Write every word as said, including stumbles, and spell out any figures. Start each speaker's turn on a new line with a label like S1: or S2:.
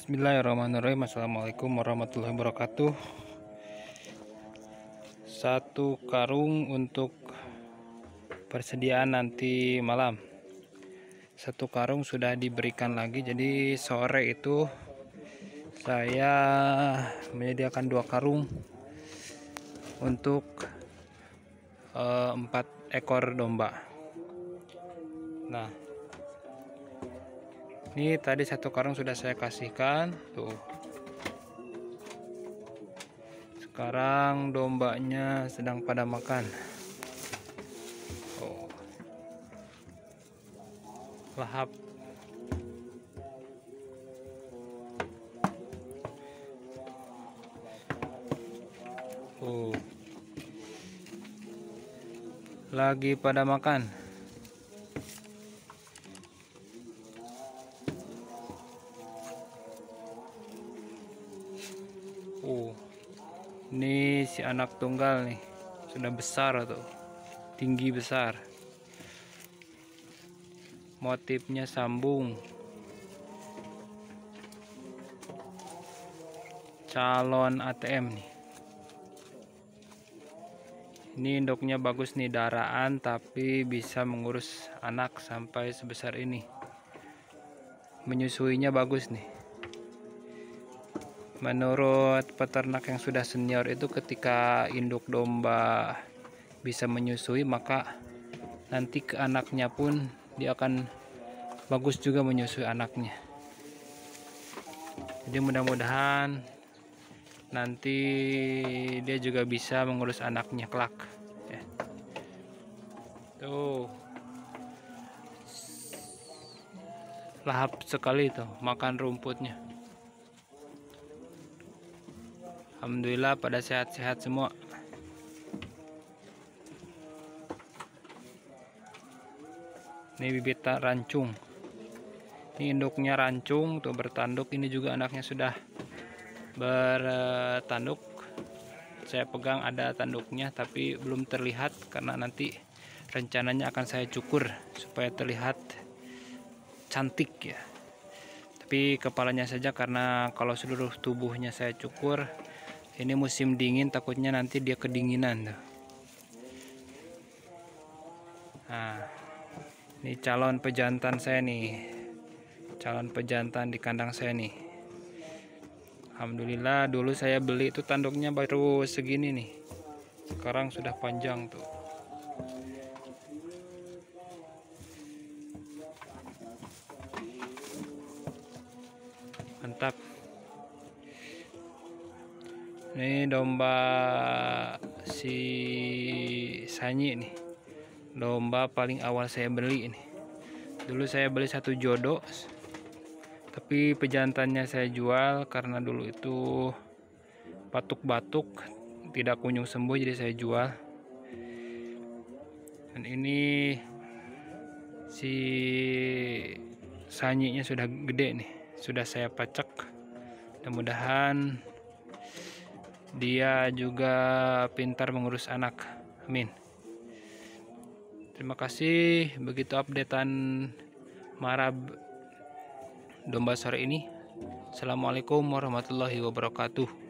S1: Bismillahirrahmanirrahim. Assalamualaikum warahmatullahi wabarakatuh. Satu karung untuk persediaan nanti malam. Satu karung sudah diberikan lagi, jadi sore itu saya menyediakan dua karung untuk eh, empat ekor domba. Nah, ini tadi satu karung sudah saya kasihkan tuh. Sekarang dombanya sedang pada makan. Oh. Lahap. Oh. Lagi pada makan. Oh, ini si anak tunggal nih, sudah besar tuh, tinggi besar. Motifnya sambung, calon A T M nih. Ini induknya bagus nih, daraan tapi bisa mengurus anak sampai sebesar ini. Menyusuinya bagus nih. Menurut peternak yang sudah senior itu, ketika induk domba bisa menyusui, maka nanti ke anaknya pun dia akan bagus juga menyusui anaknya. Jadi mudah-mudahan nanti dia juga bisa mengurus anaknya kelak. Ya. Tuh, lahap sekali tuh makan rumputnya. Alhamdulillah pada sehat-sehat semua. Ini bibit rancung. Ini induknya rancung tuh bertanduk. Ini juga anaknya sudah bertanduk. Saya pegang ada tanduknya tapi belum terlihat karena nanti rencananya akan saya cukur supaya terlihat cantik ya. Tapi kepalanya saja, karena kalau seluruh tubuhnya saya cukur, ini musim dingin takutnya nanti dia kedinginan tuh. Nah, ini calon pejantan saya nih, calon pejantan di kandang saya nih. Alhamdulillah, dulu saya beli itu tanduknya baru segini nih, sekarang sudah panjang tuh. Mantap. Ini domba si Sanyi nih, domba paling awal saya beli ini. Dulu saya beli satu jodoh, tapi pejantannya saya jual karena dulu itu batuk-batuk tidak kunjung sembuh, jadi saya jual. Dan ini si Sanyinya sudah gede nih, sudah saya pacak. Mudah-mudahan dia juga pintar mengurus anak. Amin. Terima kasih. Begitu updatean marab domba sore ini. Assalamualaikum warahmatullahi wabarakatuh.